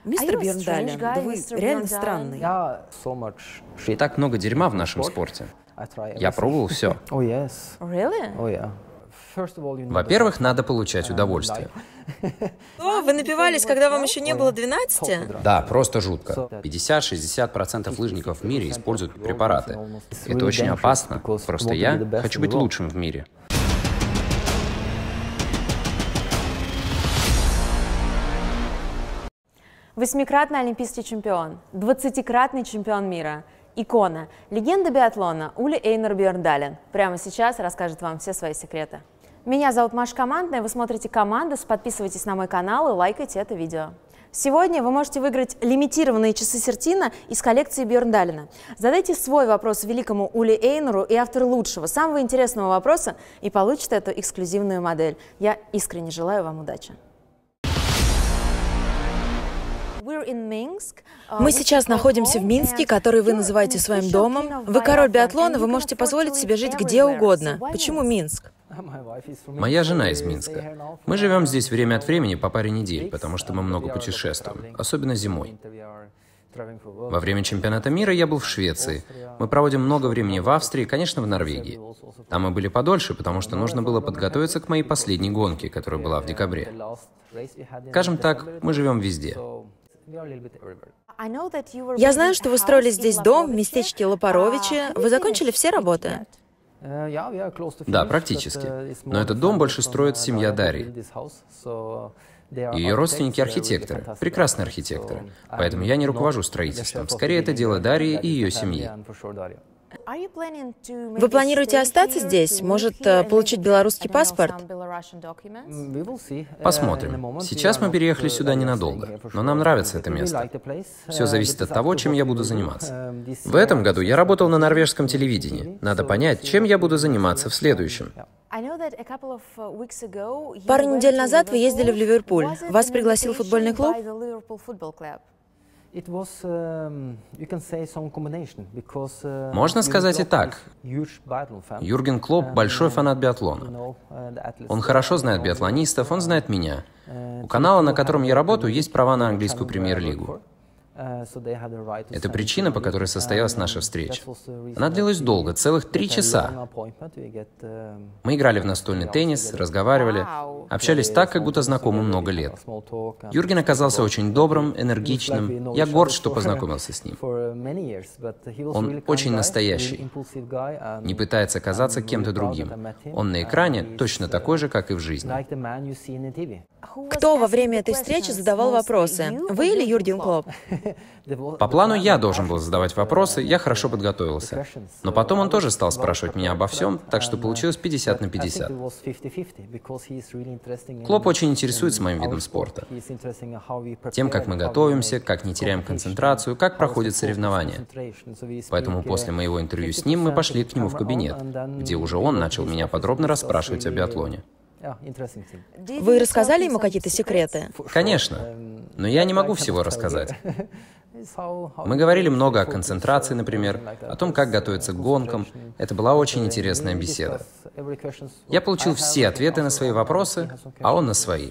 Мистер Бьерндален, да вы реально странный. И так много дерьма в нашем спорте. Я пробовал все. Во-первых, надо получать удовольствие. О, вы напивались, когда вам еще не было 12? Да, просто жутко. 50-60% лыжников в мире используют препараты. Это очень опасно. Просто я хочу быть лучшим в мире. Восьмикратный олимпийский чемпион, 20-кратный чемпион мира, икона, легенда биатлона Ули Эйнар Бьерндален прямо сейчас расскажет вам все свои секреты. Меня зовут Маша Командная, вы смотрите «Командус», подписывайтесь на мой канал и лайкайте это видео. Сегодня вы можете выиграть лимитированные часы Сертина из коллекции Бьерндалена. Задайте свой вопрос великому Ули Эйнару, и автор лучшего, самого интересного вопроса и получит эту эксклюзивную модель. Я искренне желаю вам удачи. Мы сейчас находимся в Минске, который вы называете своим домом. Вы король биатлона, вы можете позволить себе жить где угодно. Почему Минск? Моя жена из Минска. Мы живем здесь время от времени по паре недель, потому что мы много путешествуем, особенно зимой. Во время чемпионата мира я был в Швеции. Мы проводим много времени в Австрии, конечно, в Норвегии. Там мы были подольше, потому что нужно было подготовиться к моей последней гонке, которая была в декабре. Скажем так, мы живем везде. Я знаю, что вы строили здесь дом в местечке Лопаровичи. Вы закончили все работы? Да, практически. Но этот дом больше строит семья Дарьи. Ее родственники архитекторы, прекрасные архитекторы. Поэтому я не руковожу строительством. Скорее, это дело Дарьи и ее семьи. Вы планируете остаться здесь? Может, получить белорусский паспорт? Посмотрим. Сейчас мы переехали сюда ненадолго, но нам нравится это место. Все зависит от того, чем я буду заниматься. В этом году я работал на норвежском телевидении. Надо понять, чем я буду заниматься в следующем. Пару недель назад вы ездили в Ливерпуль. Вас пригласил футбольный клуб? Можно сказать и так. Юрген Клопп – большой фанат биатлона. Он хорошо знает биатлонистов, он знает меня. У канала, на котором я работаю, есть права на английскую премьер-лигу. Это причина, по которой состоялась наша встреча. Она длилась долго, целых 3 часа. Мы играли в настольный теннис, разговаривали, общались так, как будто знакомы много лет. Юрген оказался очень добрым, энергичным. Я горд, что познакомился с ним. Он очень настоящий, не пытается казаться кем-то другим. Он на экране точно такой же, как и в жизни. Кто во время этой встречи задавал вопросы? Вы или Юрген Клопп? По плану я должен был задавать вопросы, я хорошо подготовился. Но потом он тоже стал спрашивать меня обо всем, так что получилось 50 на 50. Клопп очень интересуется моим видом спорта. Тем, как мы готовимся, как не теряем концентрацию, как проходят соревнования. Поэтому после моего интервью с ним мы пошли к нему в кабинет, где уже он начал меня подробно расспрашивать о биатлоне. Вы рассказали ему какие-то секреты? Конечно, но я не могу всего рассказать. Мы говорили много о концентрации, например, о том, как готовиться к гонкам. Это была очень интересная беседа. Я получил все ответы на свои вопросы, а он на свои.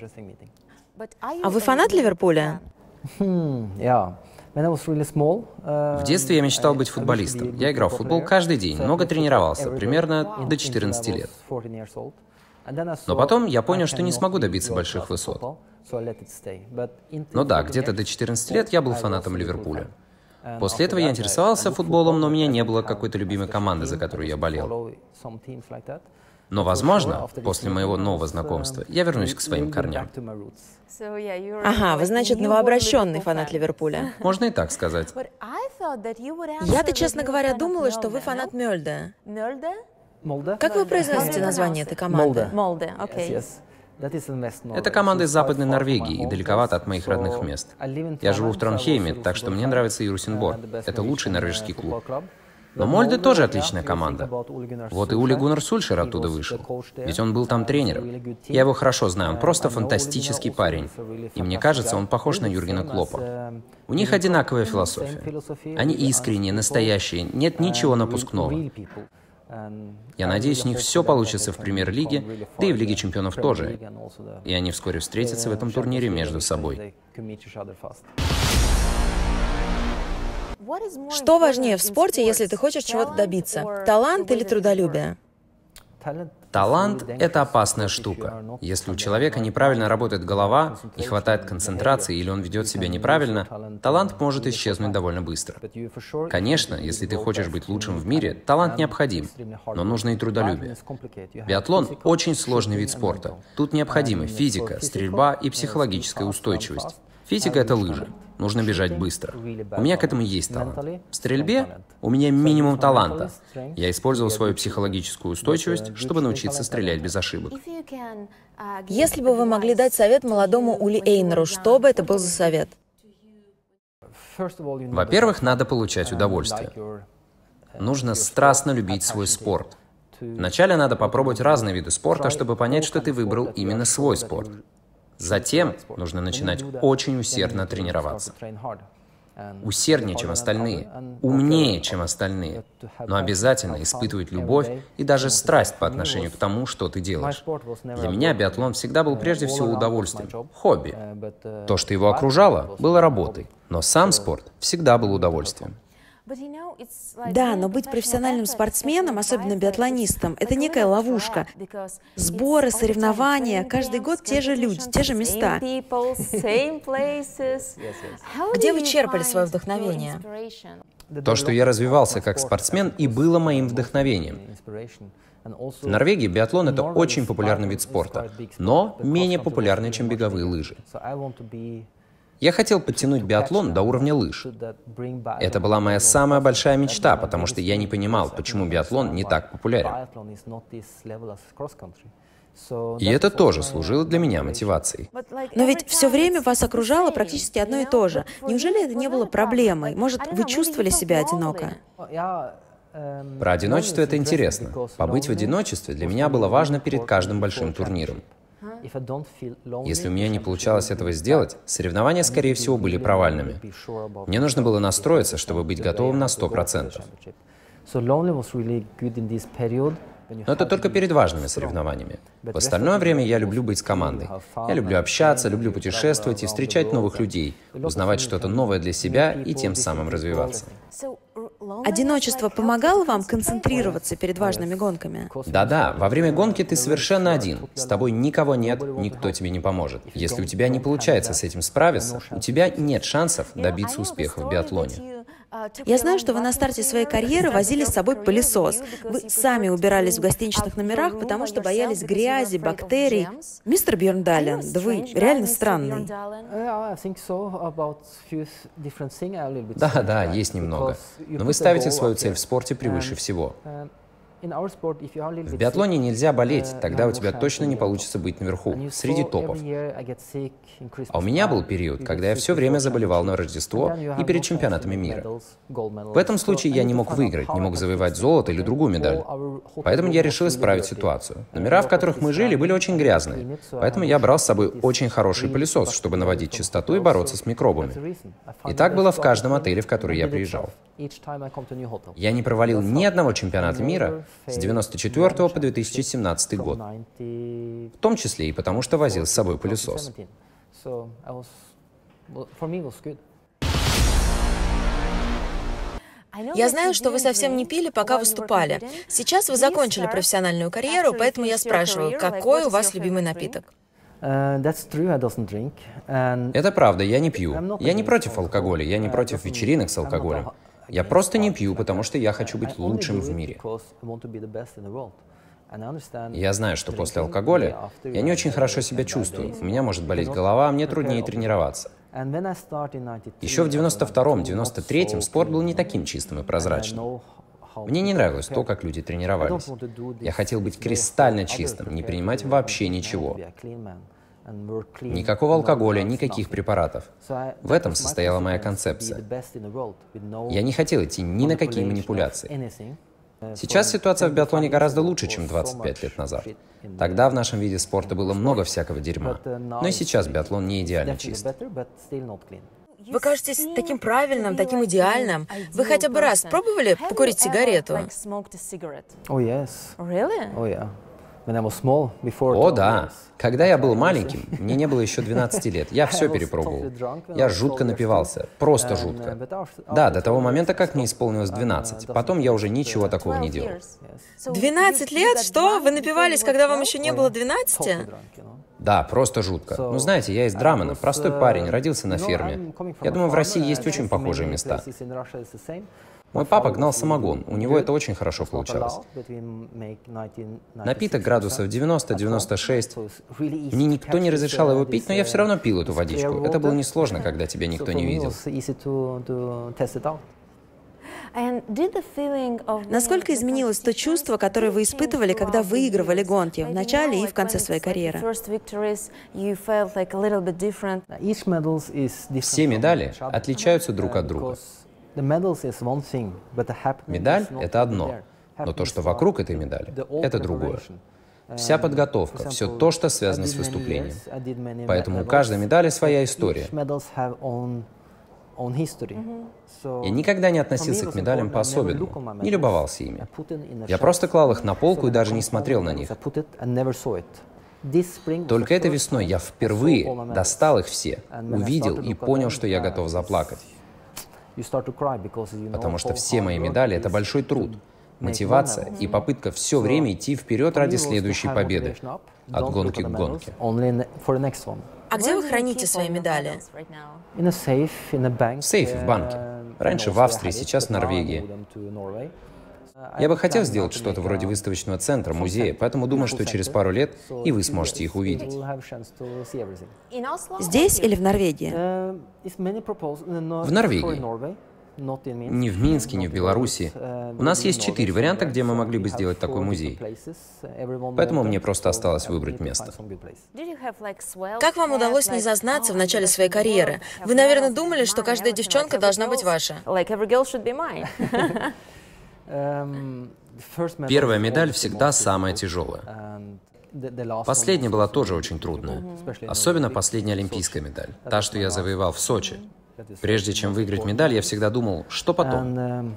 А вы фанат Ливерпуля? В детстве я мечтал быть футболистом. Я играл в футбол каждый день, много тренировался, примерно до 14 лет. Но потом я понял, что не смогу добиться больших высот. Но да, где-то до 14 лет я был фанатом Ливерпуля. После этого я интересовался футболом, но у меня не было какой-то любимой команды, за которую я болел. Но, возможно, после моего нового знакомства я вернусь к своим корням. Ага, вы, значит, новообращенный фанат Ливерпуля. Можно и так сказать. Я-то, честно говоря, думала, что вы фанат Мёльде. Как вы произносите название этой команды? Молде, окей. Это команда из Западной Норвегии и далековато от моих родных мест. Я живу в Тронхейме, так что мне нравится и Русенборг. Это лучший норвежский клуб. Но Мольде тоже отличная команда. Вот и Ули Гуннар Сульшер оттуда вышел. Ведь он был там тренером. Я его хорошо знаю, он просто фантастический парень. И мне кажется, он похож на Юргена Клоппа. У них одинаковая философия. Они искренние, настоящие, нет ничего напускного. Я надеюсь, у них все получится в премьер-лиге, да и в Лиге чемпионов тоже. И они вскоре встретятся в этом турнире между собой. Что важнее в спорте, если ты хочешь чего-то добиться? Талант или трудолюбие? Талант — это опасная штука. Если у человека неправильно работает голова, не хватает концентрации или он ведет себя неправильно, талант может исчезнуть довольно быстро. Конечно, если ты хочешь быть лучшим в мире, талант необходим, но нужно и трудолюбие. Биатлон — очень сложный вид спорта. Тут необходимы физика, стрельба и психологическая устойчивость. Физика — это лыжи. Нужно бежать быстро. У меня к этому есть талант. В стрельбе у меня минимум таланта. Я использовал свою психологическую устойчивость, чтобы научиться стрелять без ошибок. Если бы вы могли дать совет молодому Ули Эйнеру, что бы это был за совет? Во-первых, надо получать удовольствие. Нужно страстно любить свой спорт. Вначале надо попробовать разные виды спорта, чтобы понять, что ты выбрал именно свой спорт. Затем нужно начинать очень усердно тренироваться. Усерднее, чем остальные, умнее, чем остальные, но обязательно испытывать любовь и даже страсть по отношению к тому, что ты делаешь. Для меня биатлон всегда был прежде всего удовольствием, хобби. То, что его окружало, было работой, но сам спорт всегда был удовольствием. Да, но быть профессиональным спортсменом, особенно биатлонистом, это некая ловушка. Сборы, соревнования, каждый год те же люди, те же места. Где вы черпали свое вдохновение? То, что я развивался как спортсмен, и было моим вдохновением. В Норвегии биатлон — это очень популярный вид спорта, но менее популярный, чем беговые лыжи. Я хотел подтянуть биатлон до уровня лыж. Это была моя самая большая мечта, потому что я не понимал, почему биатлон не так популярен. И это тоже служило для меня мотивацией. Но ведь все время вас окружало практически одно и то же. Неужели это не было проблемой? Может, вы чувствовали себя одиноко? Про одиночество это интересно. Побыть в одиночестве для меня было важно перед каждым большим турниром. Если у меня не получалось этого сделать, соревнования, скорее всего, были провальными. Мне нужно было настроиться, чтобы быть готовым на 100%. Но это только перед важными соревнованиями. В остальное время я люблю быть с командой. Я люблю общаться, люблю путешествовать и встречать новых людей, узнавать что-то новое для себя и тем самым развиваться. Одиночество помогало вам концентрироваться перед важными гонками? Да-да, во время гонки ты совершенно один. С тобой никого нет, никто тебе не поможет. Если у тебя не получается с этим справиться, у тебя нет шансов добиться успеха в биатлоне. Я знаю, что вы на старте своей карьеры возили с собой пылесос. Вы сами убирались в гостиничных номерах, потому что боялись грязи, бактерий. Мистер Бьерндален, да вы реально странный. Да, есть немного. Но вы ставите свою цель в спорте превыше всего. В биатлоне нельзя болеть, тогда у тебя точно не получится быть наверху, среди топов. А у меня был период, когда я все время заболевал на Рождество и перед чемпионатами мира. В этом случае я не мог выиграть, не мог завоевать золото или другую медаль. Поэтому я решил исправить ситуацию. Номера, в которых мы жили, были очень грязные, поэтому я брал с собой очень хороший пылесос, чтобы наводить чистоту и бороться с микробами. И так было в каждом отеле, в который я приезжал. Я не провалил ни одного чемпионата мира с 1994 по 2017 год, в том числе и потому, что возил с собой пылесос. Я знаю, что вы совсем не пили, пока выступали. Сейчас вы закончили профессиональную карьеру, поэтому я спрашиваю, какой у вас любимый напиток? Это правда, я не пью. Я не против алкоголя, я не против вечеринок с алкоголем. Я просто не пью, потому что я хочу быть лучшим в мире. Я знаю, что после алкоголя я не очень хорошо себя чувствую. У меня может болеть голова, мне труднее тренироваться. Еще в 92-м, 93-м спорт был не таким чистым и прозрачным. Мне не нравилось то, как люди тренировались. Я хотел быть кристально чистым, не принимать вообще ничего. Никакого алкоголя, никаких препаратов. В этом состояла моя концепция. Я не хотел идти ни на какие манипуляции. Сейчас ситуация в биатлоне гораздо лучше, чем 25 лет назад. Тогда в нашем виде спорта было много всякого дерьма. Но и сейчас биатлон не идеально чист. Вы кажетесь таким правильным, таким идеальным. Вы хотя бы раз пробовали покурить сигарету? О, да. Когда я был маленьким, мне не было еще 12 лет, я все перепробовал. Я жутко напивался, просто жутко. Да, до того момента, как мне исполнилось 12. Потом я уже ничего такого не делал. 12 лет? Что? Вы напивались, когда вам еще не было 12? Да, просто жутко. Ну, знаете, я из Драмена, простой парень, родился на ферме. Я думаю, в России есть очень похожие места. Мой папа гнал самогон, у него это очень хорошо получалось. Напиток градусов 90-96. Мне никто не разрешал его пить, но я все равно пил эту водичку. Это было несложно, когда тебя никто не видел. Насколько изменилось то чувство, которое вы испытывали, когда выигрывали гонки в начале и в конце своей карьеры? Все медали отличаются друг от друга. Медаль — это одно, но то, что вокруг этой медали, это другое. Вся подготовка, все то, что связано с выступлением. Поэтому у каждой медали своя история. Я никогда не относился к медалям по-особенному, не любовался ими. Я просто клал их на полку и даже не смотрел на них. Только этой весной я впервые достал их все, увидел и понял, что я готов заплакать. Потому что все мои медали — это большой труд, мотивация и попытка все время идти вперед ради следующей победы, от гонки к гонке. А где вы храните свои медали? В сейфе в банке. Раньше в Австрии, сейчас в Норвегии. Я бы хотел сделать что-то вроде выставочного центра, музея, поэтому думаю, что через пару лет и вы сможете их увидеть. Здесь или в Норвегии? В Норвегии. Ни в Минске, ни в Беларуси. У нас есть 4 варианта, где мы могли бы сделать такой музей. Поэтому мне просто осталось выбрать место. Как вам удалось не зазнаться в начале своей карьеры? Вы, наверное, думали, что каждая девчонка должна быть ваша. Первая медаль всегда самая тяжелая. Последняя была тоже очень трудная. Особенно последняя олимпийская медаль. Та, что я завоевал в Сочи. Прежде чем выиграть медаль, я всегда думал, что потом?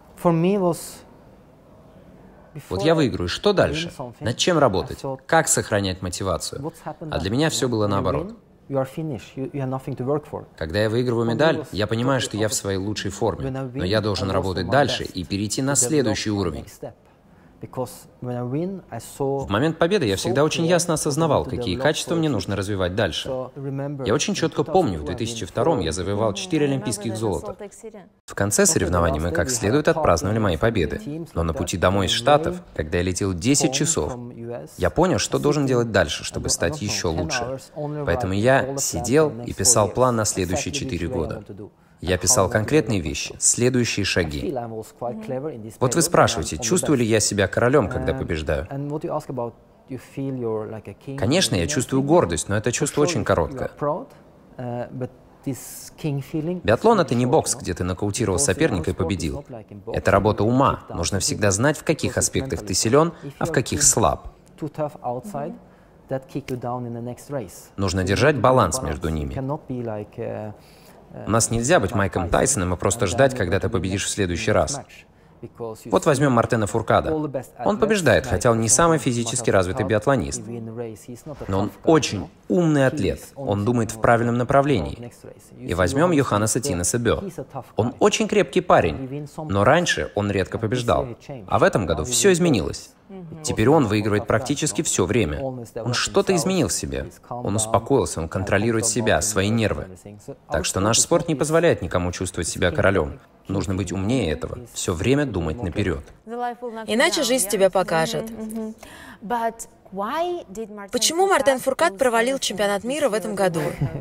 Вот я выиграю, что дальше? Над чем работать? Как сохранять мотивацию? А для меня все было наоборот. Когда я выигрываю медаль, я понимаю, что я в своей лучшей форме, но я должен работать дальше и перейти на следующий уровень. В момент победы я всегда очень ясно осознавал, какие качества мне нужно развивать дальше. Я очень четко помню, в 2002 я завоевал 4 олимпийских золота. В конце соревнований мы как следует отпраздновали мои победы. Но на пути домой из Штатов, когда я летел 10 часов, я понял, что должен делать дальше, чтобы стать еще лучше. Поэтому я сидел и писал план на следующие 4 года. Я писал конкретные вещи, следующие шаги. Вот вы спрашиваете, чувствую ли я себя королем, когда побеждаю? Конечно, я чувствую гордость, но это чувство очень короткое. Биатлон — это не бокс, где ты нокаутировал соперника и победил. Это работа ума. Нужно всегда знать, в каких аспектах ты силен, а в каких слаб. Нужно держать баланс между ними. У нас нельзя быть Майком Тайсоном и просто ждать, когда ты победишь в следующий раз. Вот возьмем Мартена Фуркада. Он побеждает, хотя он не самый физически развитый биатлонист. Но он очень умный атлет. Он думает в правильном направлении. И возьмем Йоханнеса Тинеса Бё. Он очень крепкий парень, но раньше он редко побеждал. А в этом году все изменилось. Теперь он выигрывает практически все время. Он что-то изменил в себе. Он успокоился, он контролирует себя, свои нервы. Так что наш спорт не позволяет никому чувствовать себя королем. Нужно быть умнее этого, все время думать наперед. Иначе жизнь тебя покажет. Почему Мартен Фуркад провалил чемпионат мира в этом году?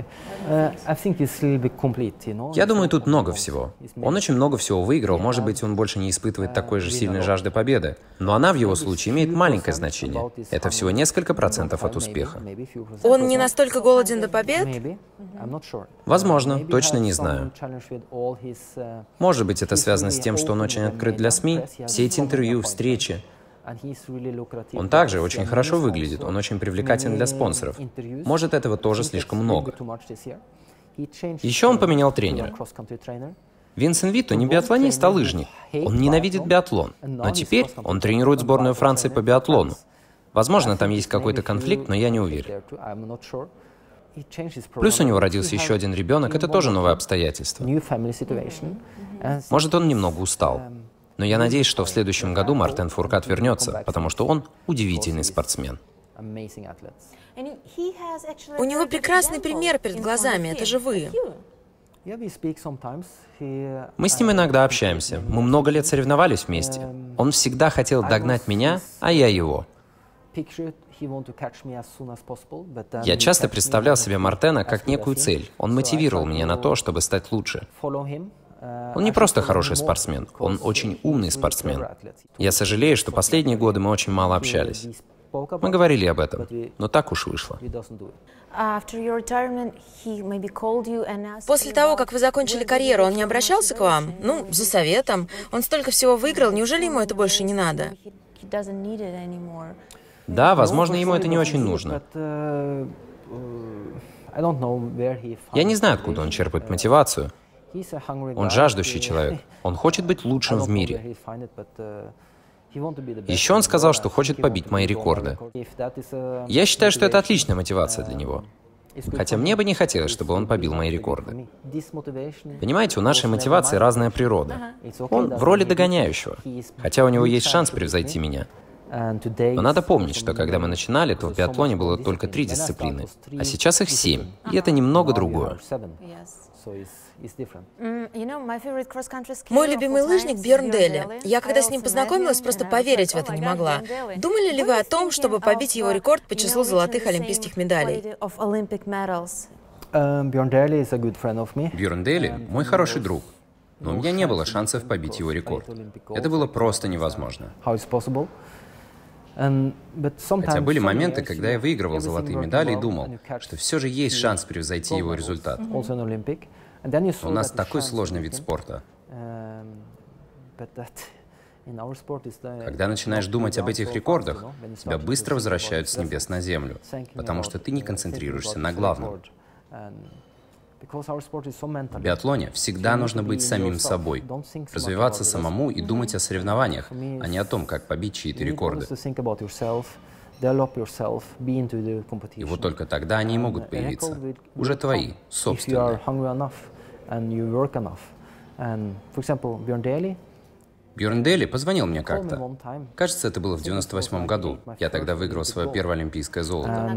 Я думаю, тут много всего. Он очень много всего выиграл, может быть, он больше не испытывает такой же сильной жажды победы. Но она в его случае имеет маленькое значение. Это всего несколько процентов от успеха. Он не настолько голоден до побед? Возможно, точно не знаю. Может быть, это связано с тем, что он очень открыт для СМИ, все эти интервью, встречи. Он также очень хорошо выглядит, он очень привлекателен для спонсоров. Может, этого тоже слишком много. Еще он поменял тренера. Винсен Вито не биатлонист, а лыжник. Он ненавидит биатлон. Но теперь он тренирует сборную Франции по биатлону. Возможно, там есть какой-то конфликт, но я не уверен. Плюс у него родился еще один ребенок, это тоже новое обстоятельство. Может, он немного устал. Но я надеюсь, что в следующем году Мартен Фуркат вернется, потому что он удивительный спортсмен. У него прекрасный пример перед глазами, это же вы. Мы с ним иногда общаемся. Мы много лет соревновались вместе. Он всегда хотел догнать меня, а я его. Я часто представлял себе Мартена как некую цель. Он мотивировал меня на то, чтобы стать лучше. Он не просто хороший спортсмен, он очень умный спортсмен. Я сожалею, что последние годы мы очень мало общались. Мы говорили об этом, но так уж вышло. После того, как вы закончили карьеру, он не обращался к вам? Ну, за советом. Он столько всего выиграл, неужели ему это больше не надо? Да, возможно, ему это не очень нужно. Я не знаю, откуда он черпает мотивацию. Он жаждущий человек. Он хочет быть лучшим в мире. Еще он сказал, что хочет побить мои рекорды. Я считаю, что это отличная мотивация для него. Хотя мне бы не хотелось, чтобы он побил мои рекорды. Понимаете, у нашей мотивации разная природа. Он в роли догоняющего, хотя у него есть шанс превзойти меня. Но надо помнить, что когда мы начинали, то в биатлоне было только 3 дисциплины, а сейчас их 7, и это немного другое. Мой любимый лыжник Бьорн Дели. Я когда с ним познакомилась, просто поверить в это не могла. Думали ли вы о том, чтобы побить его рекорд по числу золотых олимпийских медалей? Бьорн Дели – мой хороший друг, но у меня не было шансов побить его рекорд. Это было просто невозможно. Хотя были моменты, когда я выигрывал золотые медали и думал, что все же есть шанс превзойти его результат. У нас такой сложный вид спорта. Когда начинаешь думать об этих рекордах, тебя быстро возвращают с небес на землю, потому что ты не концентрируешься на главном. В биатлоне всегда нужно быть самим собой, развиваться самому и думать о соревнованиях, а не о том, как побить чьи-то рекорды. И вот только тогда они и могут появиться. Уже твои, собственные. Бьорн Дели позвонил мне как-то. Кажется, это было в 98 году. Я тогда выиграл свое первое олимпийское золото.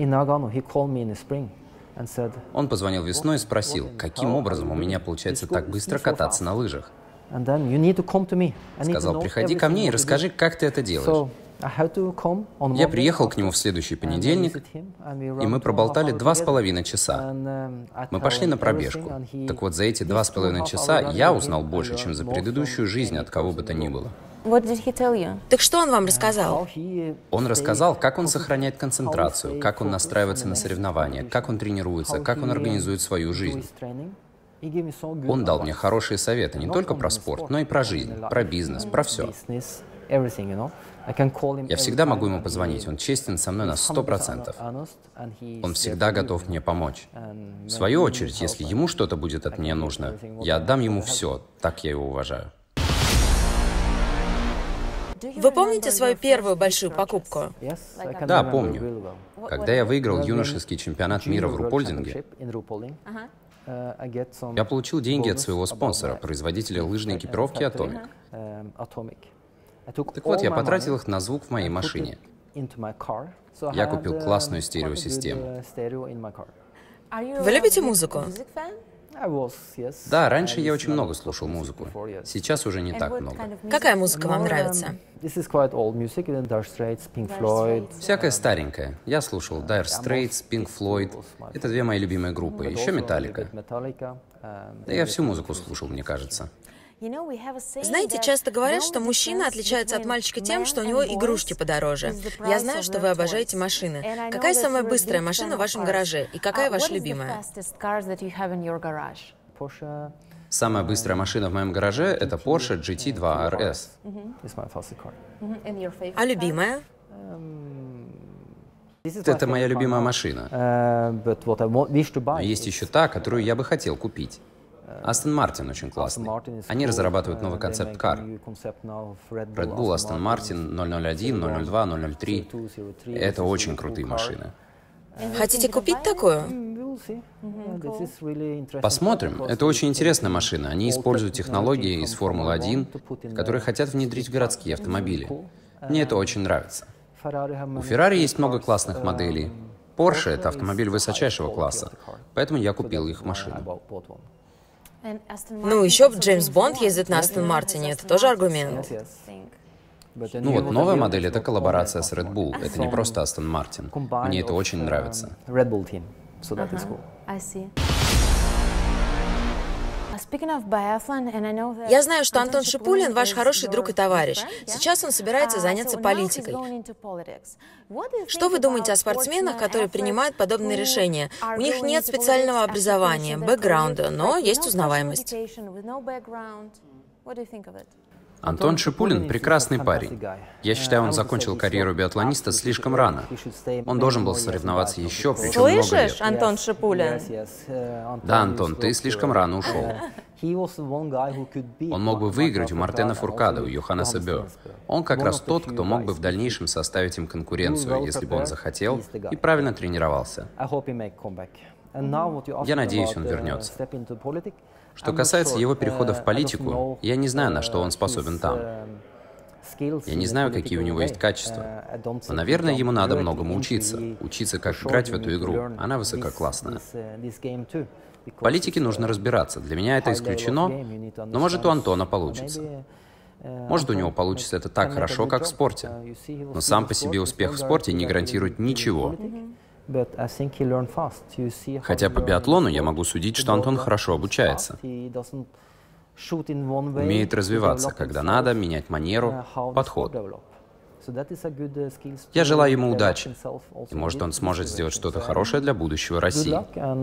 Он позвонил весной и спросил, каким образом у меня получается так быстро кататься на лыжах. Сказал, приходи ко мне и расскажи, как ты это делаешь. Я приехал к нему в следующий понедельник, и мы проболтали 2,5 часа. Мы пошли на пробежку. Так вот, за эти 2,5 часа я узнал больше, чем за предыдущую жизнь от кого бы то ни было. Так что он вам рассказал? Он рассказал, как он сохраняет концентрацию, как он настраивается на соревнования, как он тренируется, как он организует свою жизнь. Он дал мне хорошие советы не только про спорт, но и про жизнь, про бизнес, про все. Я всегда могу ему позвонить, он честен со мной на 100%. Он всегда готов мне помочь. В свою очередь, если ему что-то будет от меня нужно, я отдам ему все, так я его уважаю. Вы помните свою первую большую покупку? Да, помню. Когда я выиграл юношеский чемпионат мира в Рупольдинге, я получил деньги от своего спонсора, производителя лыжной экипировки Atomic. Так вот, я потратил их на звук в моей машине. Я купил классную стереосистему. Вы любите музыку? Да, раньше я очень много слушал музыку. Сейчас уже не так много. Какая музыка вам нравится? Всякая старенькая. Я слушал Dire Straits, Pink Floyd. Это 2 мои любимые группы. Еще Metallica. Да я всю музыку слушал, мне кажется. Знаете, часто говорят, что мужчина отличается от мальчика тем, что у него игрушки подороже. Я знаю, что вы обожаете машины. Какая самая быстрая машина в вашем гараже? И какая ваша любимая? Самая быстрая машина в моем гараже — это Porsche GT2 RS. А любимая? Это моя любимая машина. Но есть еще та, которую я бы хотел купить. Астон Мартин очень классный. Они разрабатывают новый концепт-кар. Red Bull, Астон Мартин 001, 002, 003. Это очень крутые машины. Хотите купить такую? Посмотрим. Это очень интересная машина. Они используют технологии из Формулы-1, которые хотят внедрить в городские автомобили. Мне это очень нравится. У Ferrari есть много классных моделей. Porsche — это автомобиль высочайшего класса, поэтому я купил их машину. Ну, еще Джеймс Бонд ездит на Астон Мартине, это тоже аргумент. Ну вот, новая модель — это коллаборация с Red Bull. Это не просто Астон Мартин. Мне это очень нравится. Я знаю, что Антон Шипулин ваш хороший друг и товарищ. Сейчас он собирается заняться политикой. Что вы думаете о спортсменах, которые принимают подобные решения? У них нет специального образования, бэкграунда, но есть узнаваемость. Антон Шипулин — прекрасный парень. Я считаю, он закончил карьеру биатлониста слишком рано. Он должен был соревноваться еще, причем много лет. Слышишь, Антон Шипулин? Да, Антон, ты слишком рано ушел. Он мог бы выиграть у Мартена Фуркада, у Йоханнеса Бё. Он как раз тот, кто мог бы в дальнейшем составить им конкуренцию, если бы он захотел и правильно тренировался. Я надеюсь, он вернется. Что касается его перехода в политику, я не знаю, на что он способен там. Я не знаю, какие у него есть качества. Но, наверное, ему надо многому учиться. Учиться, как играть в эту игру. Она высококлассная. В политике нужно разбираться. Для меня это исключено, но может у Антона получится. Может, у него получится это так хорошо, как в спорте. Но сам по себе успех в спорте не гарантирует ничего. Хотя по биатлону я могу судить, что Антон хорошо обучается. Умеет развиваться, когда надо, менять манеру, подход. Я желаю ему удачи. И может, он сможет сделать что-то хорошее для будущего России.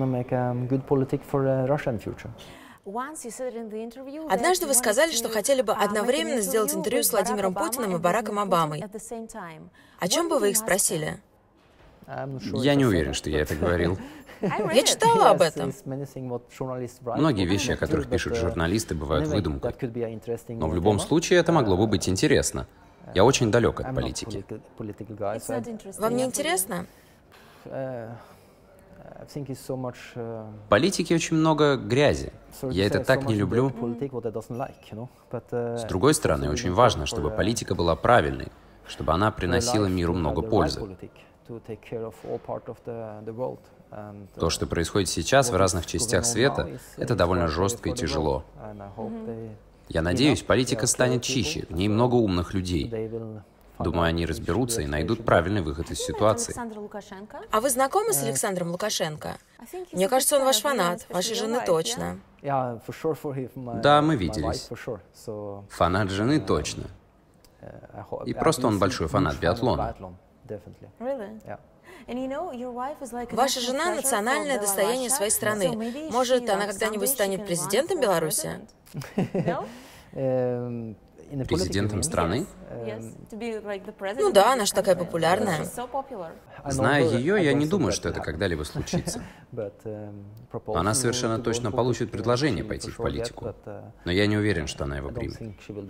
Однажды вы сказали, что хотели бы одновременно сделать интервью с Владимиром Путиным и Бараком Обамой. О чем бы вы их спросили? Я не уверен, что я это говорил. Я читала об этом. Многие вещи, о которых пишут журналисты, бывают выдумкой. Но в любом случае это могло бы быть интересно. Я очень далек от политики. Вам не интересно? В политике очень много грязи. Я это так не люблю. С другой стороны, очень важно, чтобы политика была правильной, чтобы она приносила миру много пользы. То, что происходит сейчас в разных частях света, это довольно жестко и тяжело. Я надеюсь, политика станет чище, в ней много умных людей. Думаю, они разберутся и найдут правильный выход из ситуации. А вы знакомы с Александром Лукашенко? Мне кажется, он ваш фанат, вашей жены точно. Да, мы виделись. Фанат жены точно. И просто он большой фанат биатлона. Ваша жена — национальное достояние своей страны. Может, она когда-нибудь станет президентом Беларуси? Президентом страны? Ну да, она же такая популярная. Зная ее, я не думаю, что это когда-либо случится. Она совершенно точно получит предложение пойти в политику. Но я не уверен, что она его примет.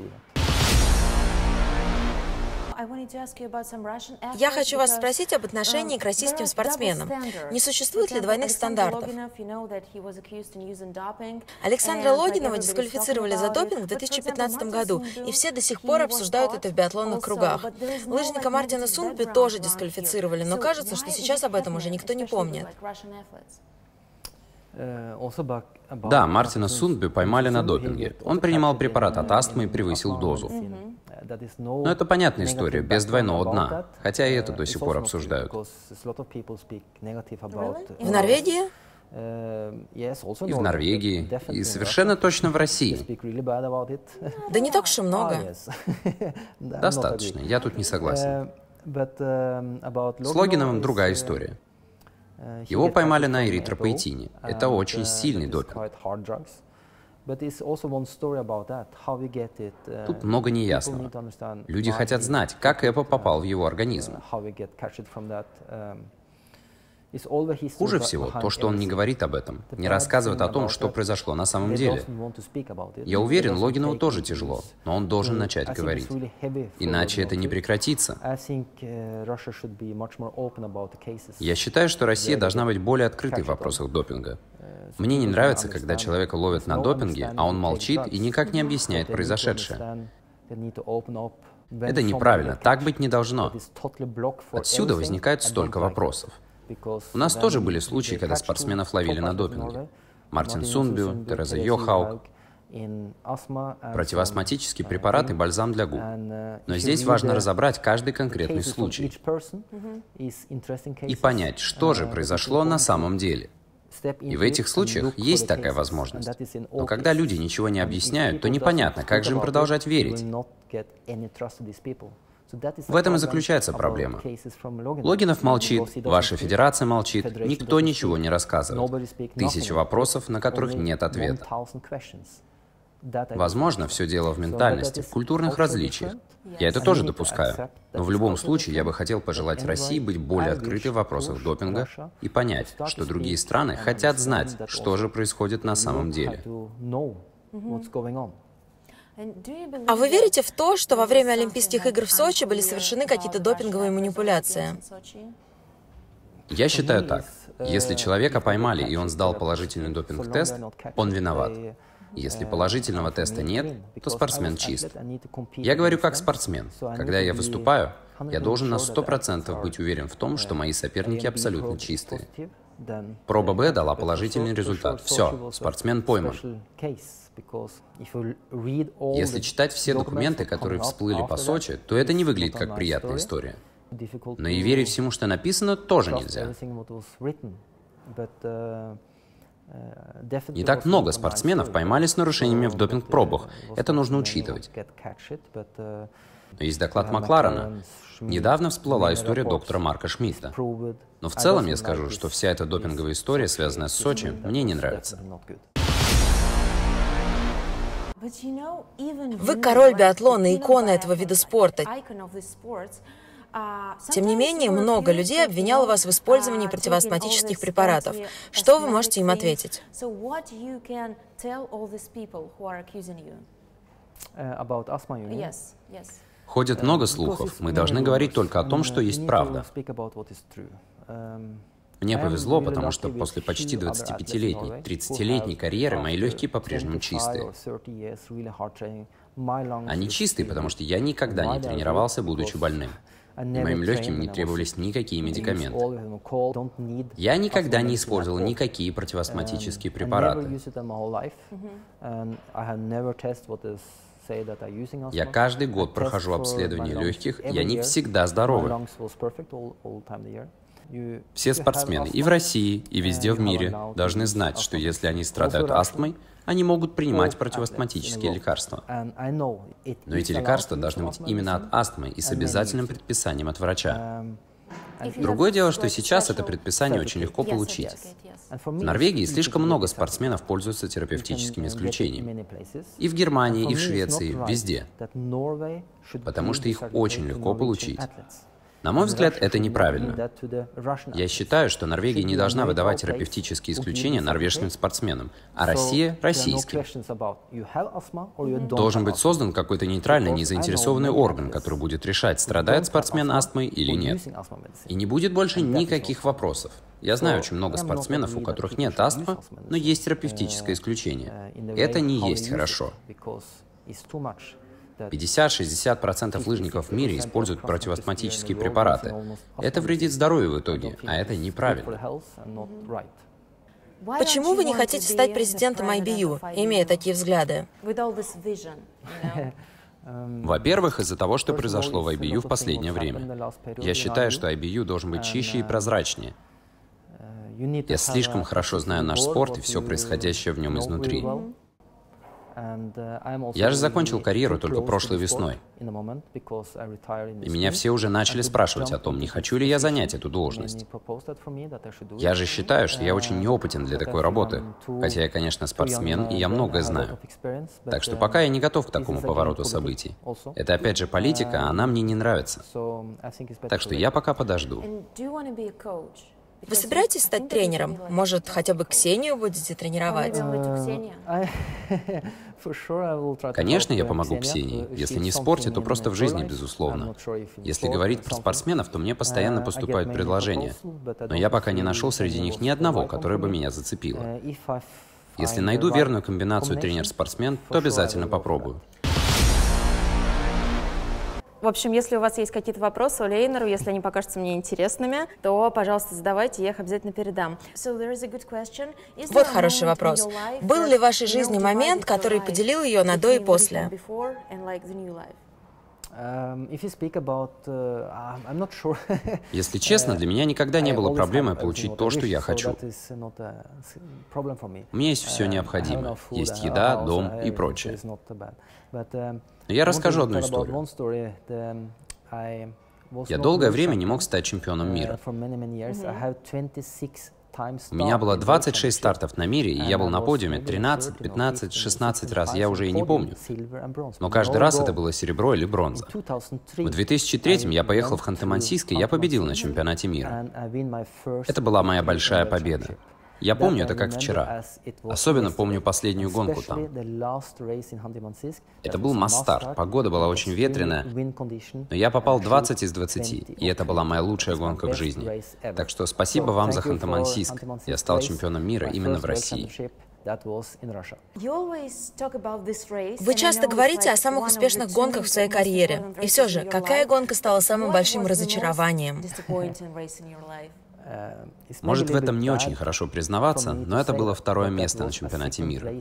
Я хочу вас спросить об отношении к российским спортсменам. Не существует ли двойных стандартов? Александра Логинова дисквалифицировали за допинг в 2015 году, и все до сих пор обсуждают это в биатлонных кругах. Лыжника Мартина Сундби тоже дисквалифицировали, но кажется, что сейчас об этом уже никто не помнит. Да, Мартина Сундби поймали на допинге. Он принимал препарат от астмы и превысил дозу. Но это понятная история, без двойного дна, хотя и это до сих пор обсуждают. В Норвегии? И в Норвегии, и совершенно точно в России. Да не так уж и много. Достаточно, я тут не согласен. С Логиновым другая история. Его поймали на эритропоэтине. Это очень сильный допинг. Тут много неясного. Люди хотят знать, как ЭПО попал в его организм. Хуже всего то, что он не говорит об этом, не рассказывает о том, что произошло на самом деле. Я уверен, Логинову тоже тяжело, но он должен начать говорить. Иначе это не прекратится. Я считаю, что Россия должна быть более открытой в вопросах допинга. Мне не нравится, когда человека ловят на допинге, а он молчит и никак не объясняет произошедшее. Это неправильно, так быть не должно. Отсюда возникает столько вопросов. У нас тоже были случаи, когда спортсменов ловили на допинге. Мартин Сунбю, Тереза Йохаук. Противоастматические препараты, бальзам для губ. Но здесь важно разобрать каждый конкретный случай и понять, что же произошло на самом деле. И в этих случаях есть такая возможность. Но когда люди ничего не объясняют, то непонятно, как же им продолжать верить. В этом и заключается проблема. Логинов молчит, ваша федерация молчит, никто ничего не рассказывает. Тысячи вопросов, на которых нет ответа. Возможно, все дело в ментальности, в культурных различиях. Я это тоже допускаю. Но в любом случае я бы хотел пожелать России быть более открытой в вопросах допинга и понять, что другие страны хотят знать, что же происходит на самом деле. А вы верите в то, что во время Олимпийских игр в Сочи были совершены какие-то допинговые манипуляции? Я считаю так. Если человека поймали, и он сдал положительный допинг-тест, он виноват. Если положительного теста нет, то спортсмен чист. Я говорю как спортсмен. Когда я выступаю, я должен на 100% быть уверен в том, что мои соперники абсолютно чистые. Проба Б дала положительный результат. Все, спортсмен пойман. Если читать все документы, которые всплыли по Сочи, то это не выглядит как приятная история. Но и верить всему, что написано, тоже нельзя. Не так много спортсменов поймали с нарушениями в допинг-пробах. Это нужно учитывать. Но есть доклад Макларена. Недавно всплыла история доктора Марка Шмидта. Но в целом я скажу, что вся эта допинговая история, связанная с Сочи, мне не нравится. Вы король биатлона, икона этого вида спорта. Тем не менее, много людей обвиняло вас в использовании противоастматических препаратов. Что вы можете им ответить? Ходит много слухов. Мы должны говорить только о том, что есть правда. Мне повезло, потому что после почти 25-летней, 30-летней карьеры мои легкие по-прежнему чистые. Они чистые, потому что я никогда не тренировался, будучи больным. И моим легким не требовались никакие медикаменты. Я никогда не использовал никакие противоастматические препараты. Я каждый год прохожу обследование легких, и они всегда здоровы. Все спортсмены и в России, и везде в мире должны знать, что если они страдают астмой, они могут принимать противоастматические лекарства. Но эти лекарства должны быть именно от астмы и с обязательным предписанием от врача. Другое дело, что сейчас это предписание очень легко получить. В Норвегии слишком много спортсменов пользуются терапевтическими исключениями. И в Германии, и в Швеции, везде. Потому что их очень легко получить. На мой взгляд, это неправильно. Я считаю, что Норвегия не должна выдавать терапевтические исключения норвежским спортсменам, а Россия — российским. Должен быть создан какой-то нейтральный, незаинтересованный орган, который будет решать, страдает спортсмен астмой или нет. И не будет больше никаких вопросов. Я знаю очень много спортсменов, у которых нет астмы, но есть терапевтическое исключение. Это не есть хорошо. 50-60% лыжников в мире используют противоастматические препараты. Это вредит здоровью в итоге, а это неправильно. Почему вы не хотите стать президентом IBU, имея такие взгляды? Во-первых, из-за того, что произошло в IBU в последнее время. Я считаю, что IBU должен быть чище и прозрачнее. Я слишком хорошо знаю наш спорт и все происходящее в нем изнутри. Я же закончил карьеру только прошлой весной. И меня все уже начали спрашивать о том, не хочу ли я занять эту должность. Я же считаю, что я очень неопытен для такой работы, хотя я, конечно, спортсмен, и я многое знаю. Так что пока я не готов к такому повороту событий. Это опять же политика, а она мне не нравится. Так что я пока подожду. Вы собираетесь стать тренером? Может, хотя бы Ксению будете тренировать? Конечно, я помогу Ксении. Если не в спорте, то просто в жизни, безусловно. Если говорить про спортсменов, то мне постоянно поступают предложения. Но я пока не нашел среди них ни одного, которое бы меня зацепило. Если найду верную комбинацию тренер-спортсмен, то обязательно попробую. В общем, если у вас есть какие-то вопросы Оле Эйнеру, если они покажутся мне интересными, то, пожалуйста, задавайте, я их обязательно передам. Вот хороший вопрос. Был ли в вашей жизни момент, который поделил ее на до и после? Если честно, для меня никогда не было проблемой получить то, что я хочу. У меня есть все необходимое. Есть еда, дом и прочее. Я расскажу одну историю. Я долгое время не мог стать чемпионом мира. У меня было 26 стартов на мире, и я был на подиуме 13, 15, 16 раз, я уже и не помню. Но каждый раз это было серебро или бронза. В 2003 я поехал в Ханты-Мансийск, и я победил на чемпионате мира. Это была моя большая победа. Я помню это как вчера. Особенно помню последнюю гонку там. Это был масс-старт. Погода была очень ветреная, но я попал 20 из 20, и это была моя лучшая гонка в жизни. Так что спасибо вам за Ханты-Мансийск. Я стал чемпионом мира именно в России. Вы часто говорите о самых успешных гонках в своей карьере. И все же, какая гонка стала самым большим разочарованием? Может, в этом не очень хорошо признаваться, но это было второе место на чемпионате мира.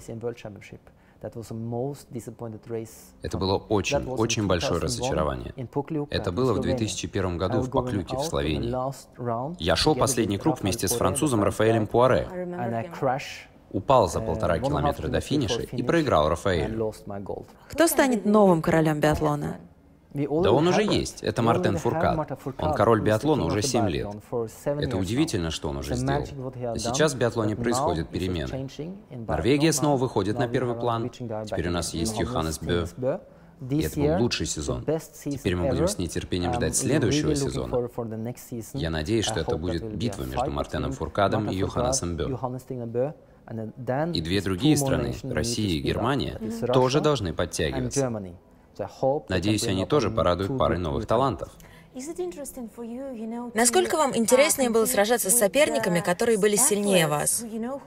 Это было очень большое разочарование. Это было в 2001 году в Поклюке, в Словении. Я шел последний круг вместе с французом Рафаэлем Пуаре. Упал за 1,5 километра до финиша и проиграл Рафаэлю. Кто станет новым королем биатлона? Да он уже есть. Это Мартен Фуркад. Он король биатлона уже 7 лет. Это удивительно, что он уже сделал. И сейчас в биатлоне происходят перемены. Норвегия снова выходит на первый план. Теперь у нас есть Йоханнес Бö. И это был лучший сезон. Теперь мы будем с нетерпением ждать следующего сезона. Я надеюсь, что это будет битва между Мартеном Фуркадом и Йоханнесом Бö. И две другие страны, Россия и Германия, тоже должны подтягиваться. Надеюсь, они тоже порадуют парой новых талантов. Насколько вам интереснее было сражаться с соперниками, которые были сильнее вас?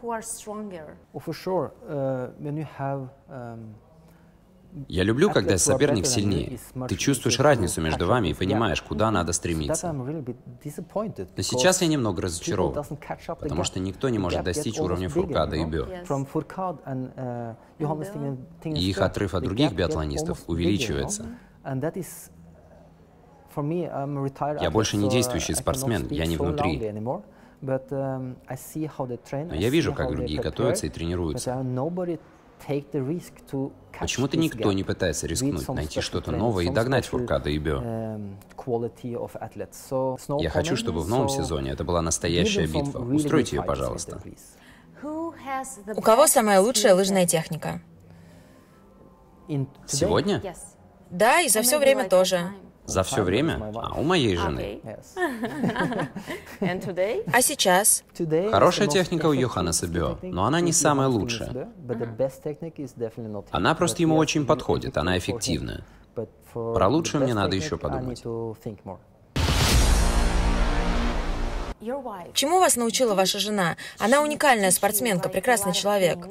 Я люблю, когда соперник сильнее. Ты чувствуешь разницу между вами и понимаешь, куда надо стремиться. Но сейчас я немного разочарован, потому что никто не может достичь уровня Фуркада и Бö. И их отрыв от других биатлонистов увеличивается. Я больше не действующий спортсмен, я не внутри. Но я вижу, как другие готовятся и тренируются. Почему-то никто не пытается рискнуть, найти что-то новое и догнать Фуркада и Бö. Я хочу, чтобы в новом сезоне это была настоящая битва. Устройте ее, пожалуйста. У кого самая лучшая лыжная техника? Сегодня? Да, и за все время тоже. За все время? А у моей жены. А сейчас? Хорошая техника у Йоханнеса Бö, но она не самая лучшая. Она просто ему очень подходит, она эффективная. Про лучшую мне надо еще подумать. Чему вас научила ваша жена? Она уникальная спортсменка, прекрасный человек.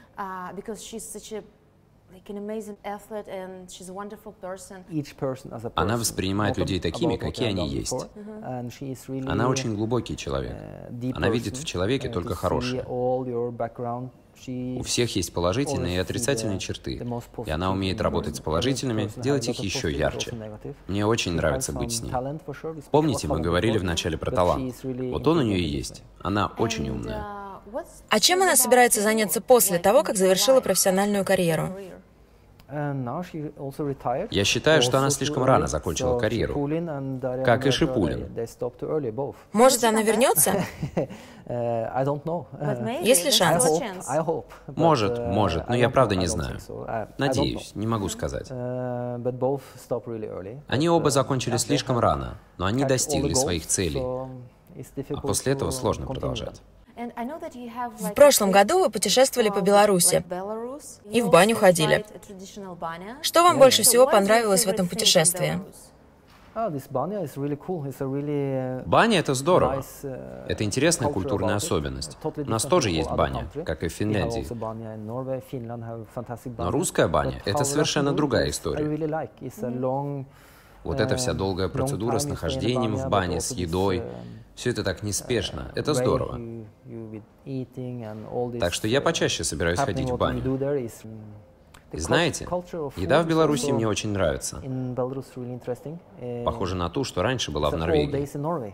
Она воспринимает людей такими, какие они есть. Она очень глубокий человек. Она видит в человеке только хорошее. У всех есть положительные и отрицательные черты, и она умеет работать с положительными, делать их еще ярче. Мне очень нравится быть с ней. Помните, мы говорили вначале про талант? Вот он у нее и есть. Она очень умная. А чем она собирается заняться после того, как завершила профессиональную карьеру? Я считаю, что она слишком рано закончила карьеру, как и Шипулин. Может, она вернется? Есть ли шанс? Может, но я правда не знаю. Надеюсь, не могу сказать. Они оба закончили слишком рано, но они достигли своих целей. А после этого сложно продолжать. В прошлом году вы путешествовали по Беларуси и в баню ходили. Что вам больше всего понравилось в этом путешествии? Баня — это здорово. Это интересная культурная особенность. У нас тоже есть баня, как и в Финляндии. Но русская баня — это совершенно другая история. Вот эта вся долгая процедура с нахождением в бане, с едой, все это так неспешно. Это здорово. Так что я почаще собираюсь ходить в баню. И знаете, еда в Беларуси мне очень нравится. Похоже на ту, что раньше была в Норвегии.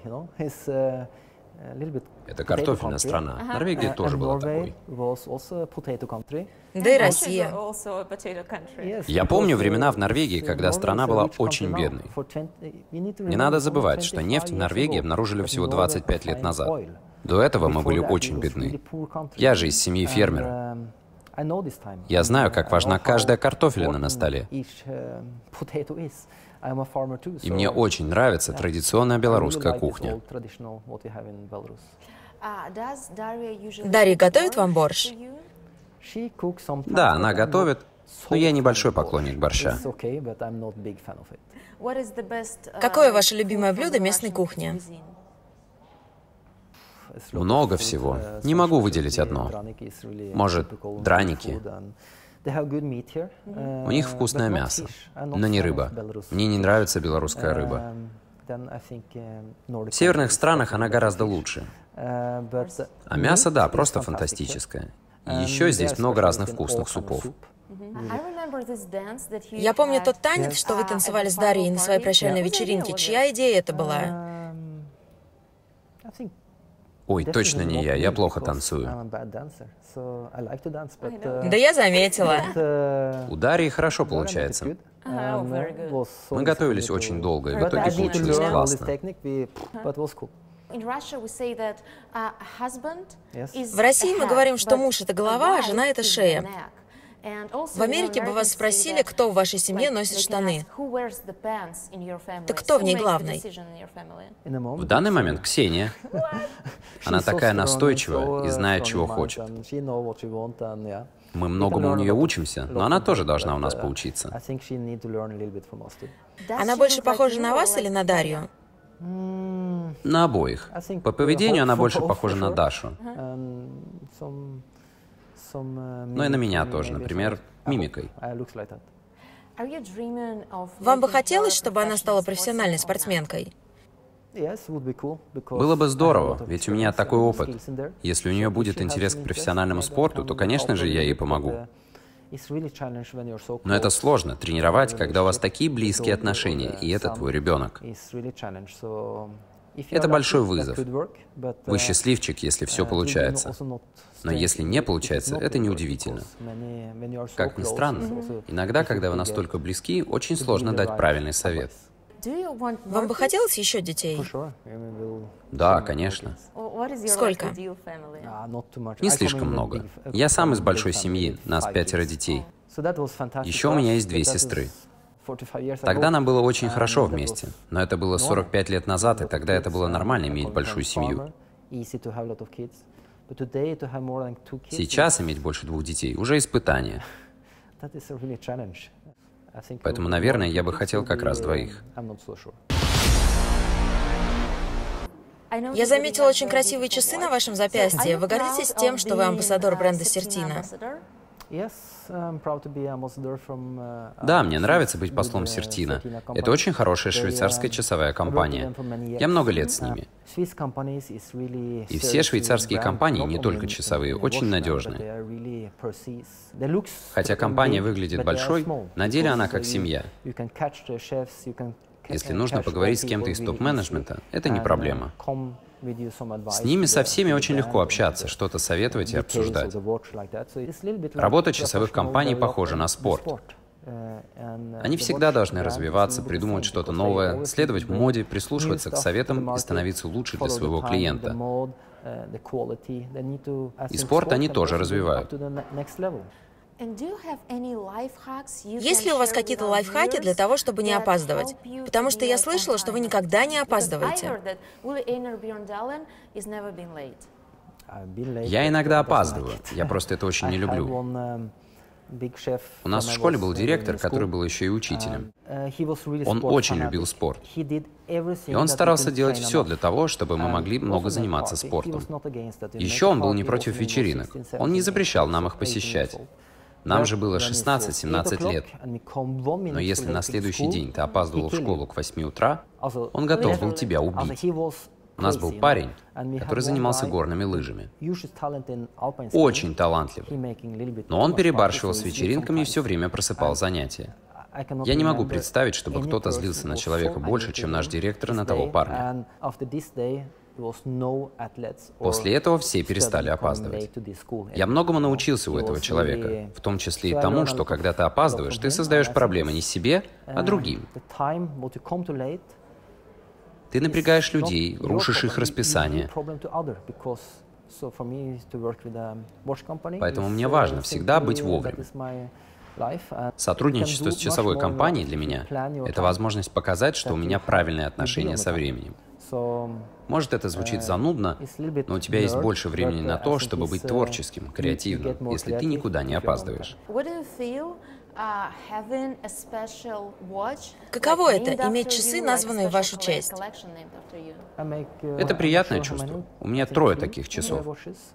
Это картофельная страна. Норвегия тоже была такой. Да и Россия. Я помню времена в Норвегии, когда страна была очень бедной. Не надо забывать, что нефть в Норвегии обнаружили всего 25 лет назад. До этого мы были очень бедны. Я же из семьи фермера. Я знаю, как важна каждая картофелина на столе. И мне очень нравится традиционная белорусская кухня. Дарья готовит вам борщ? Да, она готовит, но я небольшой поклонник борща. Какое ваше любимое блюдо местной кухни? Много всего. Не могу выделить одно. Может, драники. У них вкусное мясо, но не рыба. Мне не нравится белорусская рыба. В северных странах она гораздо лучше. А мясо, да, просто фантастическое. И еще здесь много разных вкусных супов. Я помню тот танец, что вы танцевали с Дарьей на своей прощальной вечеринке. Чья идея это была? Ой, точно не я плохо танцую. Да я заметила. У Дарьи хорошо получается. Мы готовились очень долго, и в итоге получилось классно. В России мы говорим, что муж — это голова, а жена — это шея. В Америке бы вас спросили, кто в вашей семье носит штаны. Так кто в ней главный? В данный момент Ксения. Она такая настойчивая и знает, чего хочет. Мы многому у нее учимся, но она тоже должна у нас поучиться. Она больше похожа на вас или на Дарью? На обоих. По поведению она больше похожа на Дашу. Но и на меня тоже, например, мимикой. Вам бы хотелось, чтобы она стала профессиональной спортсменкой? Было бы здорово, ведь у меня такой опыт. Если у нее будет интерес к профессиональному спорту, то, конечно же, я ей помогу. Но это сложно — тренировать, когда у вас такие близкие отношения, и это твой ребенок. Это большой вызов. Вы счастливчик, если все получается. Но если не получается, это неудивительно. Как ни странно, иногда, когда вы настолько близки, очень сложно дать правильный совет. Вам бы хотелось еще детей? Да, конечно. Сколько? Не слишком много. Я сам из большой семьи, нас 5 детей. Еще у меня есть 2 сестры. Тогда нам было очень хорошо вместе, но это было 45 лет назад, и тогда это было нормально иметь большую семью. Сейчас иметь больше 2 детей уже испытание. Поэтому, наверное, я бы хотел как раз 2. Я заметила очень красивые часы на вашем запястье. Вы гордитесь тем, что вы амбассадор бренда Certina? Да, мне нравится быть послом Certina. Это очень хорошая швейцарская часовая компания. Я много лет с ними. И все швейцарские компании, не только часовые, очень надежные. Хотя компания выглядит большой, на деле она как семья. Если нужно поговорить с кем-то из топ-менеджмента, это не проблема. С ними со всеми очень легко общаться, что-то советовать и обсуждать. Работа часовых компаний похожа на спорт. Они всегда должны развиваться, придумывать что-то новое, следовать моде, прислушиваться к советам и становиться лучше для своего клиента. И спорт они тоже развивают. Есть ли у вас какие-то лайфхаки для того, чтобы не опаздывать? Потому что я слышала, что вы никогда не опаздываете. Я иногда опаздываю, я просто это очень не люблю. У нас в школе был директор, который был еще и учителем. Он очень любил спорт. И он старался делать все для того, чтобы мы могли много заниматься спортом. Еще он был не против вечеринок. Он не запрещал нам их посещать. Нам же было 16-17 лет. Но если на следующий день ты опаздывал в школу к 8 утра, он готов был тебя убить. У нас был парень, который занимался горными лыжами. Очень талантливый. Но он перебарщивал с вечеринками и все время просыпал занятия. Я не могу представить, чтобы кто-то злился на человека больше, чем наш директор на того парня. После этого все перестали опаздывать. Я многому научился у этого человека, в том числе и тому, что когда ты опаздываешь, ты создаешь проблемы не себе, а другим. Ты напрягаешь людей, рушишь их расписание. Поэтому мне важно всегда быть вовремя. Сотрудничество с часовой компанией для меня — это возможность показать, что у меня правильное отношение со временем. Может, это звучит занудно, но у тебя есть больше времени на то, чтобы быть творческим, креативным, если ты никуда не опаздываешь. Каково это — иметь часы, названные в вашу честь? Это приятное чувство. У меня 3 таких часов.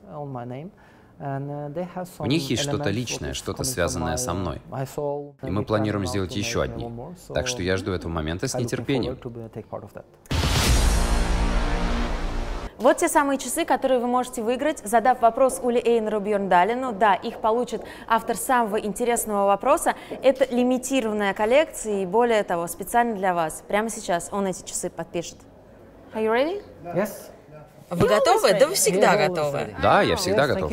В них есть что-то личное, что-то связанное со мной. И мы планируем сделать еще одни. Так что я жду этого момента с нетерпением. Вот те самые часы, которые вы можете выиграть, задав вопрос Уле Эйнеру Бьерндалену. Да, их получит автор самого интересного вопроса. Это лимитированная коллекция и, более того, специально для вас. Прямо сейчас он эти часы подпишет. Are you ready? Yes. Вы готовы? Да вы всегда готовы. Да, я всегда готов.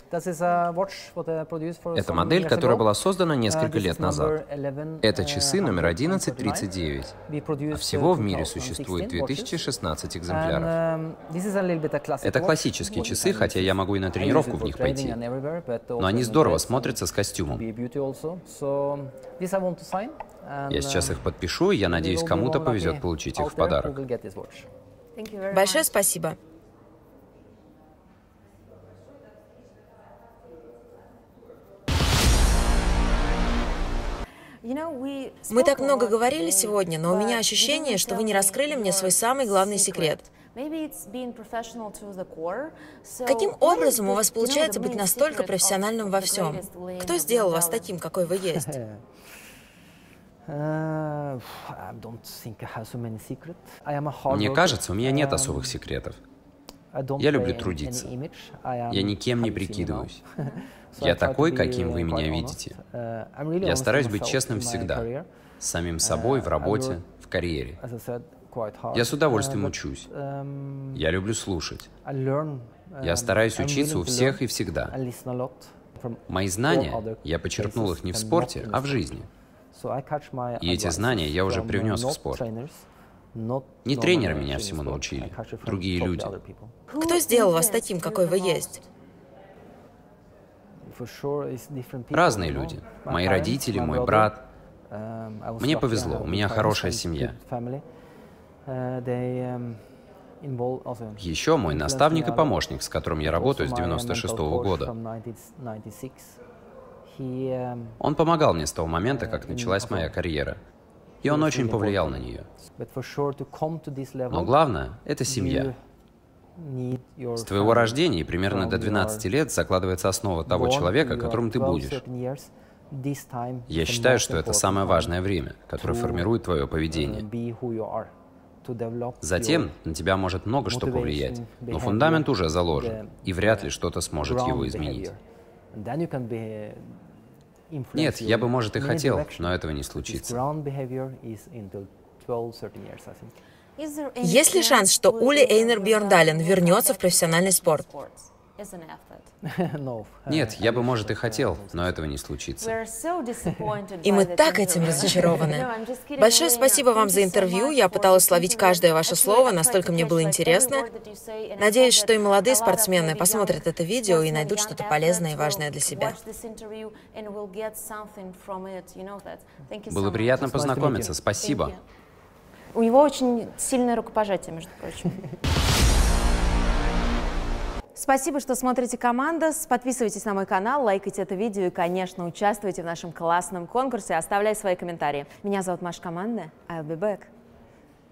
Это модель, которая была создана несколько лет назад. Это часы номер 1139. А всего в мире существует 2016 экземпляров. Это классические часы, хотя я могу и на тренировку в них пойти. Но они здорово смотрятся с костюмом. Я сейчас их подпишу, и я надеюсь, кому-то повезет получить их в подарок. Большое спасибо. Мы так много говорили сегодня, но у меня ощущение, что вы не раскрыли мне свой самый главный секрет. Каким образом у вас получается быть настолько профессиональным во всем? Кто сделал вас таким, какой вы есть? Мне кажется, у меня нет особых секретов. Я люблю трудиться. Я никем не прикидываюсь. Я такой, каким вы меня видите. Я стараюсь быть честным всегда. С самим собой, в работе, в карьере. Я с удовольствием учусь. Я люблю слушать. Я стараюсь учиться у всех и всегда. Мои знания, я почерпнул их не в спорте, а в жизни. И эти знания я уже привнес в спорт. Не тренеры меня всему научили, другие люди. Кто сделал вас таким, какой вы есть? Разные люди. Мои родители, мой брат. Мне повезло, у меня хорошая семья. Еще мой наставник и помощник, с которым я работаю с 96-го года. Он помогал мне с того момента, как началась моя карьера. И он очень повлиял на нее. Но главное — это семья. С твоего рождения и примерно до 12 лет закладывается основа того человека, которым ты будешь. Я считаю, что это самое важное время, которое формирует твое поведение. Затем на тебя может много что повлиять, но фундамент уже заложен, и вряд ли что-то сможет его изменить. Нет, я бы, может, и хотел, но этого не случится. Есть ли шанс, что Ули Эйнер Бьорндален вернется в профессиональный спорт? Нет, я бы, может, и хотел, но этого не случится. И мы так этим разочарованы. Большое спасибо вам за интервью. Я пыталась словить каждое ваше слово, настолько мне было интересно. Надеюсь, что и молодые спортсмены посмотрят это видео и найдут что-то полезное и важное для себя. Было приятно познакомиться. Спасибо. У него очень сильное рукопожатие, между прочим. Спасибо, что смотрите «Командос». Подписывайтесь на мой канал, лайкайте это видео и, конечно, участвуйте в нашем классном конкурсе. Оставляйте свои комментарии. Меня зовут Маша Команда. I'll be back.